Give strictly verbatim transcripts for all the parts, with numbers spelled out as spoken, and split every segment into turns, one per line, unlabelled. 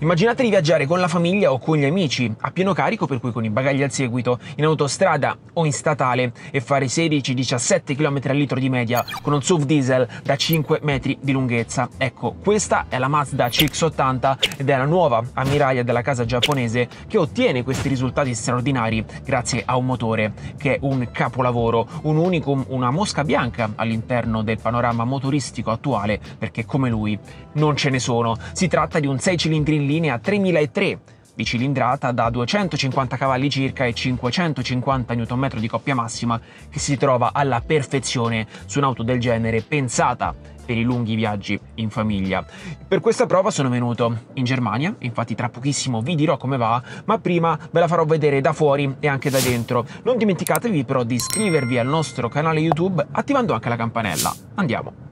Immaginate di viaggiare con la famiglia o con gli amici, a pieno carico, per cui con i bagagli al seguito, in autostrada o in statale, e fare sedici diciassette chilometri al litro di media con un S U V diesel da cinque metri di lunghezza. Ecco, questa è la Mazda C X ottanta ed è la nuova ammiraglia della casa giapponese che ottiene questi risultati straordinari grazie a un motore che è un capolavoro, un unicum, una mosca bianca all'interno del panorama motoristico attuale, perché come lui non ce ne sono. Si tratta di un sei cilindri in linea tremilatré di cilindrata da duecentocinquanta cavalli circa e cinquecentocinquanta newton metri di coppia massima, che si trova alla perfezione su un'auto del genere pensata per i lunghi viaggi in famiglia. Per questa prova sono venuto in Germania, infatti tra pochissimo vi dirò come va, ma prima ve la farò vedere da fuori e anche da dentro. Non dimenticatevi però di iscrivervi al nostro canale YouTube attivando anche la campanella. Andiamo!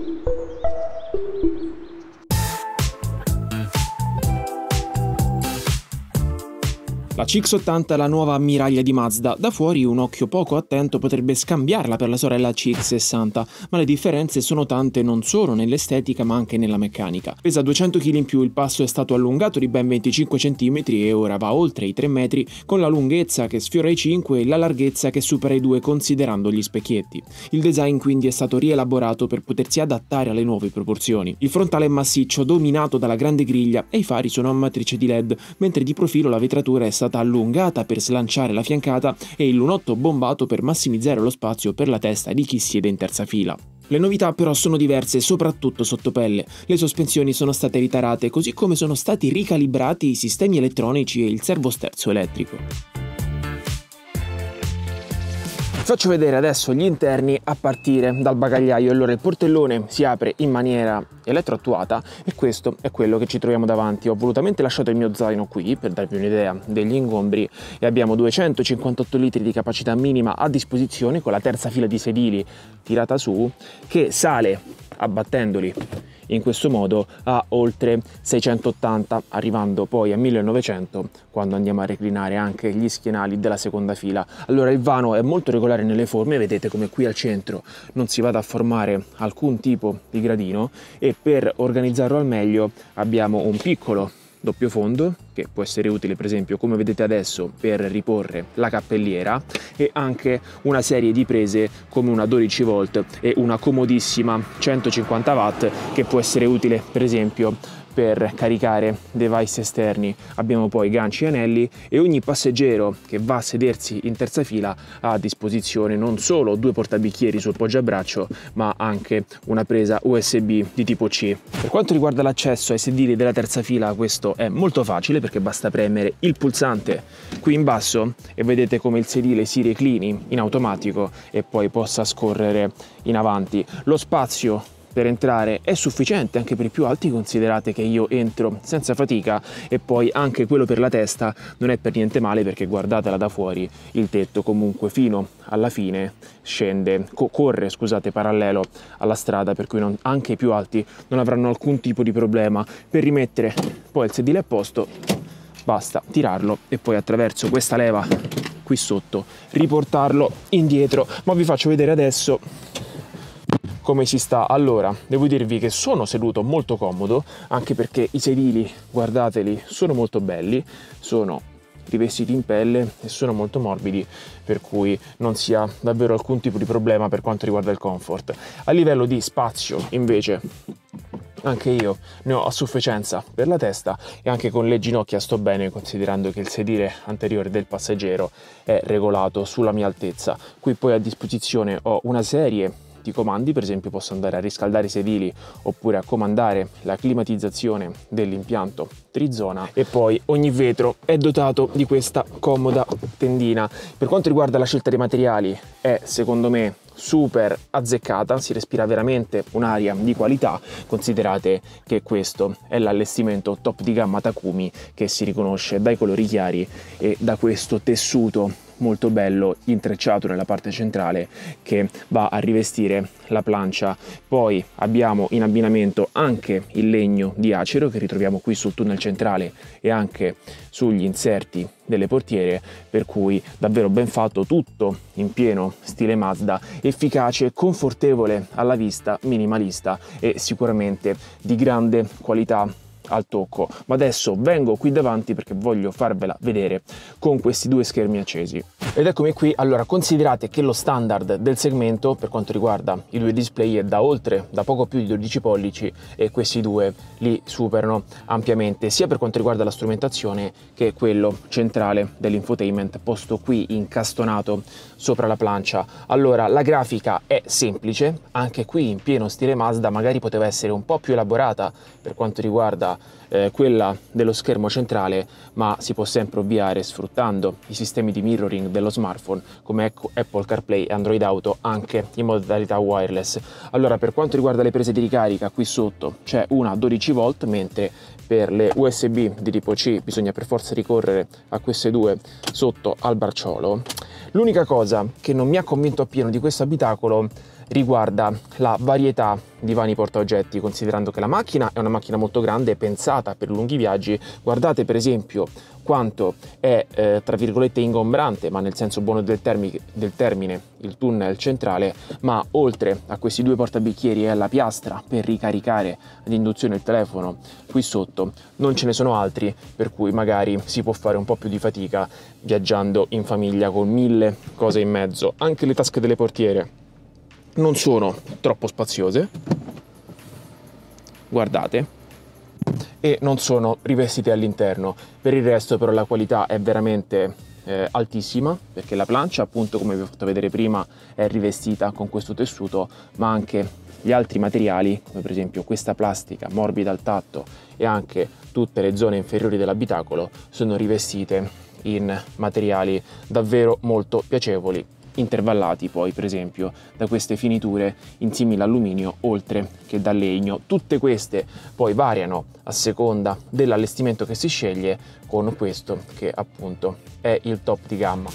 La C X ottanta è la nuova ammiraglia di Mazda. Da fuori un occhio poco attento potrebbe scambiarla per la sorella C X sessanta, ma le differenze sono tante non solo nell'estetica ma anche nella meccanica. Pesa duecento chili in più, il passo è stato allungato di ben venticinque centimetri e ora va oltre i tre metri, con la lunghezza che sfiora i cinque e la larghezza che supera i due considerando gli specchietti. Il design quindi è stato rielaborato per potersi adattare alle nuove proporzioni. Il frontale è massiccio, dominato dalla grande griglia, e i fari sono a matrice di L E D, mentre di profilo la vetratura è stata allungata per slanciare la fiancata e il lunotto bombato per massimizzare lo spazio per la testa di chi siede in terza fila. Le novità però sono diverse soprattutto sotto pelle. Le sospensioni sono state ritarate, così come sono stati ricalibrati i sistemi elettronici e il servosterzo elettrico. Faccio vedere adesso gli interni a partire dal bagagliaio. Allora, il portellone si apre in maniera elettroattuata e questo è quello che ci troviamo davanti. Ho volutamente lasciato il mio zaino qui per darvi un'idea degli ingombri e abbiamo duecentocinquantotto litri di capacità minima a disposizione, con la terza fila di sedili tirata su che sale abbattendoli in questo modo a oltre seicentottanta, arrivando poi a millenovecento quando andiamo a reclinare anche gli schienali della seconda fila. Allora, il vano è molto regolare nelle forme, vedete come qui al centro non si vada a formare alcun tipo di gradino, e per organizzarlo al meglio abbiamo un piccolo doppio fondo che può essere utile, per esempio come vedete adesso, per riporre la cappelliera, e anche una serie di prese come una dodici volt e una comodissima centocinquanta watt che può essere utile per esempio per caricare device esterni. Abbiamo poi ganci e anelli, e ogni passeggero che va a sedersi in terza fila ha a disposizione non solo due portabicchieri sul poggiabraccio, ma anche una presa U S B di tipo C. Per quanto riguarda l'accesso ai sedili della terza fila, questo è molto facile perché basta premere il pulsante qui in basso e vedete come il sedile si reclini in automatico e poi possa scorrere in avanti. Lo spazio per entrare è sufficiente anche per i più alti, considerate che io entro senza fatica, e poi anche quello per la testa non è per niente male perché guardatela da fuori, il tetto comunque fino alla fine scende, co corre scusate, parallelo alla strada, per cui non, anche i più alti non avranno alcun tipo di problema. Per rimettere poi il sedile a posto basta tirarlo e poi attraverso questa leva qui sotto riportarlo indietro, ma vi faccio vedere adesso come si sta. Allora, devo dirvi che sono seduto molto comodo, anche perché i sedili, guardateli, sono molto belli, sono rivestiti in pelle e sono molto morbidi, per cui non si ha davvero alcun tipo di problema per quanto riguarda il comfort. A livello di spazio, invece, anche io ne ho a sufficienza per la testa, e anche con le ginocchia sto bene, considerando che il sedile anteriore del passeggero è regolato sulla mia altezza. Qui poi a disposizione ho una serie di comandi, per esempio posso andare a riscaldare i sedili oppure a comandare la climatizzazione dell'impianto trizona, e poi ogni vetro è dotato di questa comoda tendina. Per quanto riguarda la scelta dei materiali, è secondo me super azzeccata, si respira veramente un'aria di qualità. Considerate che questo è l'allestimento top di gamma Takumi, che si riconosce dai colori chiari e da questo tessuto molto bello intrecciato nella parte centrale che va a rivestire la plancia. Poi abbiamo in abbinamento anche il legno di acero che ritroviamo qui sul tunnel centrale e anche sugli inserti delle portiere, per cui davvero ben fatto, tutto in pieno stile Mazda, efficace, confortevole alla vista, minimalista e sicuramente di grande qualità al tocco, ma adesso vengo qui davanti perché voglio farvela vedere con questi due schermi accesi. Ed eccomi qui. Allora, considerate che lo standard del segmento per quanto riguarda i due display è da oltre, da poco più di dodici pollici, e questi due li superano ampiamente, sia per quanto riguarda la strumentazione che quello centrale dell'infotainment posto qui incastonato sopra la plancia. Allora, la grafica è semplice, anche qui in pieno stile Mazda, magari poteva essere un po' più elaborata per quanto riguarda eh, quella dello schermo centrale, ma si può sempre ovviare sfruttando i sistemi di mirroring dello smartphone come Apple CarPlay e Android Auto anche in modalità wireless. Allora, per quanto riguarda le prese di ricarica, qui sotto c'è una dodici volt, mentre per le U S B di tipo C bisogna per forza ricorrere a queste due sotto al bracciolo. L'unica cosa che non mi ha convinto appieno di questo abitacolo riguarda la varietà di vani portaoggetti, considerando che la macchina è una macchina molto grande, pensata per lunghi viaggi. Guardate per esempio quanto è eh, tra virgolette ingombrante, ma nel senso buono del, termi- del termine, il tunnel centrale, ma oltre a questi due portabicchieri e alla piastra per ricaricare ad induzione il telefono qui sotto, non ce ne sono altri, per cui magari si può fare un po' più di fatica viaggiando in famiglia con mille cose in mezzo. Anche le tasche delle portiere non sono troppo spaziose, guardate, e non sono rivestite all'interno. Per il resto però la qualità è veramente eh, altissima, perché la plancia, appunto, come vi ho fatto vedere prima, è rivestita con questo tessuto, ma anche gli altri materiali, come per esempio questa plastica morbida al tatto e anche tutte le zone inferiori dell'abitacolo, sono rivestite in materiali davvero molto piacevoli, intervallati poi per esempio da queste finiture in simile alluminio oltre che da legno. Tutte queste poi variano a seconda dell'allestimento che si sceglie, con questo che appunto è il top di gamma.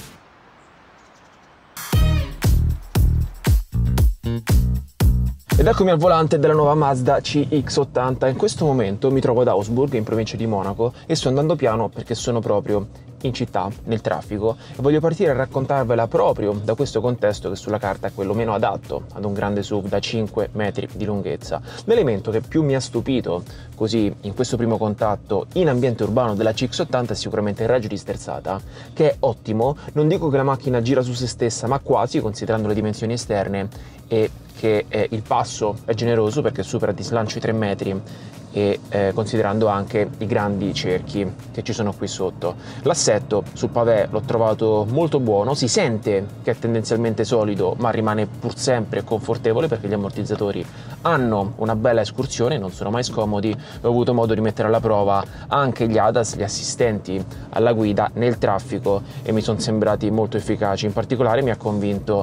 Ed eccomi al volante della nuova Mazda C X ottanta. In questo momento mi trovo ad Augsburg, in provincia di Monaco, e sto andando piano perché sono proprio in città, nel traffico, e voglio partire a raccontarvela proprio da questo contesto che sulla carta è quello meno adatto ad un grande S U V da cinque metri di lunghezza. L'elemento che più mi ha stupito così in questo primo contatto in ambiente urbano della C X ottanta è sicuramente il raggio di sterzata, che è ottimo. Non dico che la macchina gira su se stessa, ma quasi, considerando le dimensioni esterne, e che eh, il passo è generoso perché supera di slancio i tre metri, e eh, considerando anche i grandi cerchi che ci sono qui sotto. L'assetto sul pavé l'ho trovato molto buono, si sente che è tendenzialmente solido, ma rimane pur sempre confortevole perché gli ammortizzatori hanno una bella escursione, non sono mai scomodi. Ho avuto modo di mettere alla prova anche gli A D A S, gli assistenti alla guida nel traffico, e mi sono sembrati molto efficaci. In particolare mi ha convinto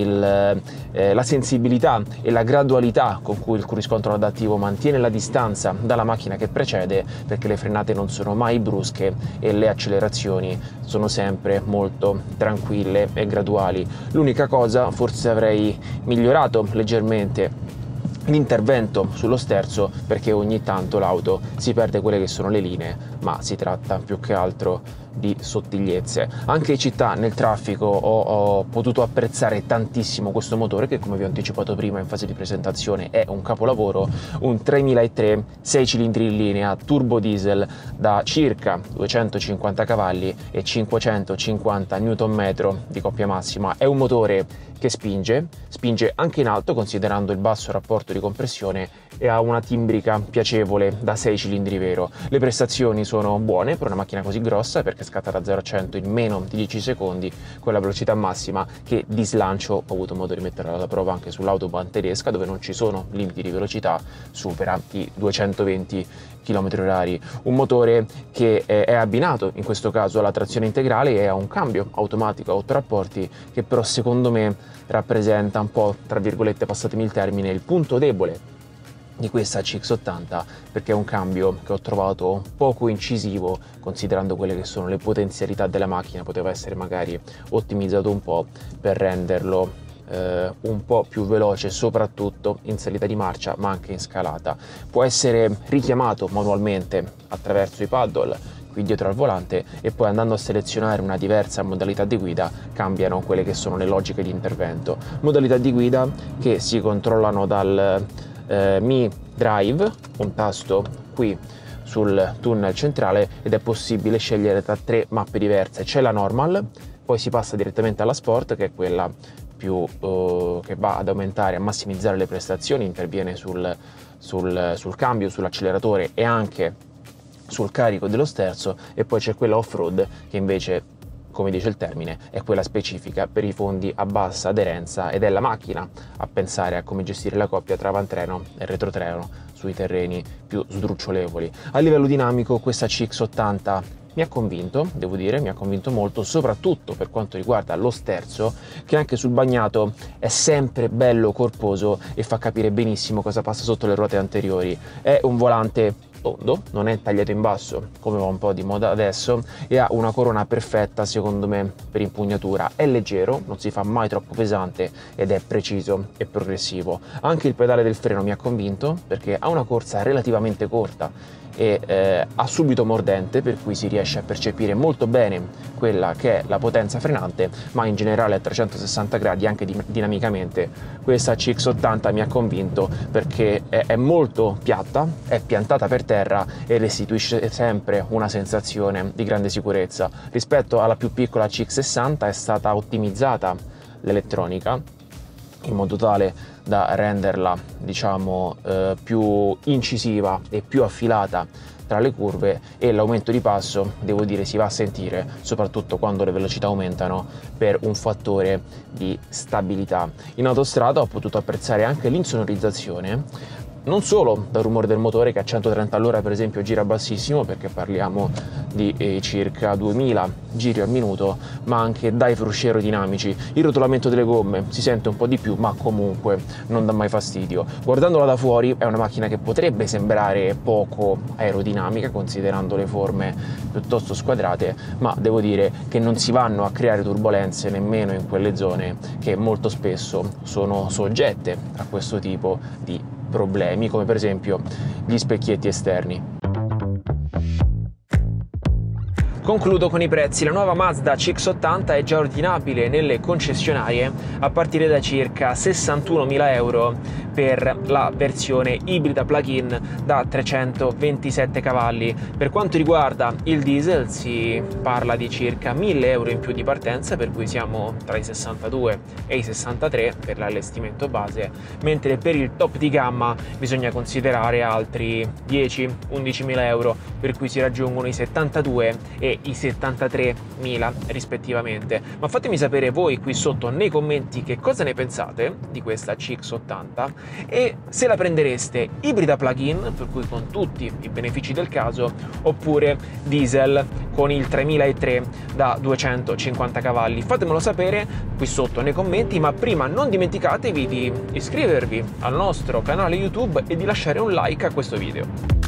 il, eh, la sensibilità e la gradualità con cui il cruise control adattivo mantiene la distanza dalla macchina che precede, perché le frenate non sono mai brusche e le accelerazioni sono sempre molto tranquille e graduali. L'unica cosa, forse avrei migliorato leggermente l'intervento sullo sterzo, perché ogni tanto l'auto si perde quelle che sono le linee, ma si tratta più che altro di sottigliezze. Anche in città, nel traffico, ho, ho potuto apprezzare tantissimo questo motore che, come vi ho anticipato prima in fase di presentazione, è un capolavoro. Un tremilatrecento, sei cilindri in linea, turbo diesel da circa duecentocinquanta cavalli e cinquecentocinquanta newton metro di coppia massima. È un motore che spinge, spinge anche in alto considerando il basso rapporto di compressione, e ha una timbrica piacevole da sei cilindri vero. Le prestazioni sono buone per una macchina così grossa, perché scatta da zero a cento in meno di dieci secondi con la velocità massima, che di slancio ho avuto modo di mettere alla prova anche sull'autobahn tedesca, dove non ci sono limiti di velocità, supera i duecentoventi chilometri orari. Un motore che è abbinato in questo caso alla trazione integrale e a un cambio automatico a otto rapporti, che però secondo me rappresenta un po', tra virgolette, passatemi il termine, il punto debole di questa C X ottanta, perché è un cambio che ho trovato poco incisivo considerando quelle che sono le potenzialità della macchina. Poteva essere magari ottimizzato un po' per renderlo eh, un po' più veloce, soprattutto in salita di marcia ma anche in scalata. Può essere richiamato manualmente attraverso i paddle qui dietro al volante, e poi andando a selezionare una diversa modalità di guida cambiano quelle che sono le logiche di intervento. Modalità di guida che si controllano dal Eh, Mi Drive, un tasto qui sul tunnel centrale ed è possibile scegliere tra tre mappe diverse. C'è la normal, poi si passa direttamente alla sport, che è quella più uh, che va ad aumentare, a massimizzare le prestazioni, interviene sul, sul, sul cambio, sull'acceleratore e anche sul carico dello sterzo, e poi c'è quella off-road che invece, come dice il termine, è quella specifica per i fondi a bassa aderenza ed è la macchina a pensare a come gestire la coppia tra avantreno e retrotreno sui terreni più sdrucciolevoli. A livello dinamico questa C X ottanta mi ha convinto, devo dire, mi ha convinto molto, soprattutto per quanto riguarda lo sterzo, che anche sul bagnato è sempre bello corposo e fa capire benissimo cosa passa sotto le ruote anteriori. È un volante tondo, non è tagliato in basso come va un po' di moda adesso, e ha una corona perfetta secondo me per impugnatura. È leggero, non si fa mai troppo pesante ed è preciso e progressivo. Anche il pedale del freno mi ha convinto perché ha una corsa relativamente corta e eh, ha subito mordente, per cui si riesce a percepire molto bene quella che è la potenza frenante, ma in generale a trecentosessanta gradi anche di, dinamicamente questa C X ottanta mi ha convinto perché è, è molto piatta, è piantata per terra e restituisce sempre una sensazione di grande sicurezza. Rispetto alla più piccola C X sessanta è stata ottimizzata l'elettronica in modo tale da renderla, diciamo, eh, più incisiva e più affilata tra le curve, e l'aumento di passo, devo dire, si va a sentire soprattutto quando le velocità aumentano per un fattore di stabilità. In autostrada ho potuto apprezzare anche l'insonorizzazione, non solo dal rumore del motore che a centotrenta all'ora per esempio gira bassissimo, perché parliamo di eh, circa duemila giri al minuto, ma anche dai frusci aerodinamici. Il rotolamento delle gomme si sente un po' di più, ma comunque non dà mai fastidio. Guardandola da fuori è una macchina che potrebbe sembrare poco aerodinamica considerando le forme piuttosto squadrate, ma devo dire che non si vanno a creare turbolenze nemmeno in quelle zone che molto spesso sono soggette a questo tipo di problemi, come per esempio gli specchietti esterni. Concludo con i prezzi. La nuova Mazda C X ottanta è già ordinabile nelle concessionarie a partire da circa sessantunomila euro per la versione ibrida plug-in da trecentoventisette cavalli. Per quanto riguarda il diesel si parla di circa mille euro in più di partenza, per cui siamo tra i sessantadue e i sessantatré per l'allestimento base, mentre per il top di gamma bisogna considerare altri dieci undicimila euro, per cui si raggiungono i settantadue e i settantatremila rispettivamente. Ma fatemi sapere voi qui sotto nei commenti che cosa ne pensate di questa C X ottanta e se la prendereste ibrida plug-in, per cui con tutti i benefici del caso, oppure diesel con il tremilatré da duecentocinquanta cavalli. Fatemelo sapere qui sotto nei commenti, ma prima non dimenticatevi di iscrivervi al nostro canale YouTube e di lasciare un like a questo video.